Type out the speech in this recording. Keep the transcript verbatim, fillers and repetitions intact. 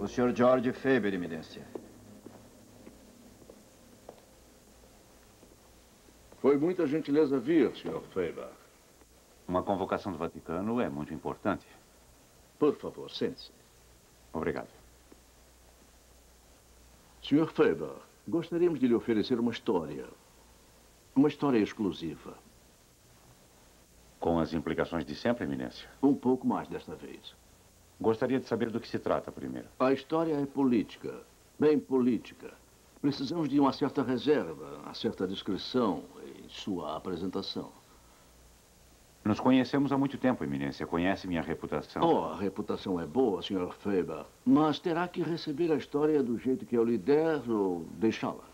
O senhor George Faber, eminência. Foi muita gentileza vir, senhor Faber. Uma convocação do Vaticano é muito importante. Por favor, sente-se. Obrigado. senhor Faber, gostaríamos de lhe oferecer uma história. Uma história exclusiva. Com as implicações de sempre, eminência? Um pouco mais desta vez. Gostaria de saber do que se trata primeiro. A história é política. Bem política. Precisamos de uma certa reserva, uma certa discrição em sua apresentação. Nos conhecemos há muito tempo, eminência. Conhece minha reputação. Oh, a reputação é boa, senhor Faber. Mas terá que receber a história do jeito que eu lhe der ou deixá-la.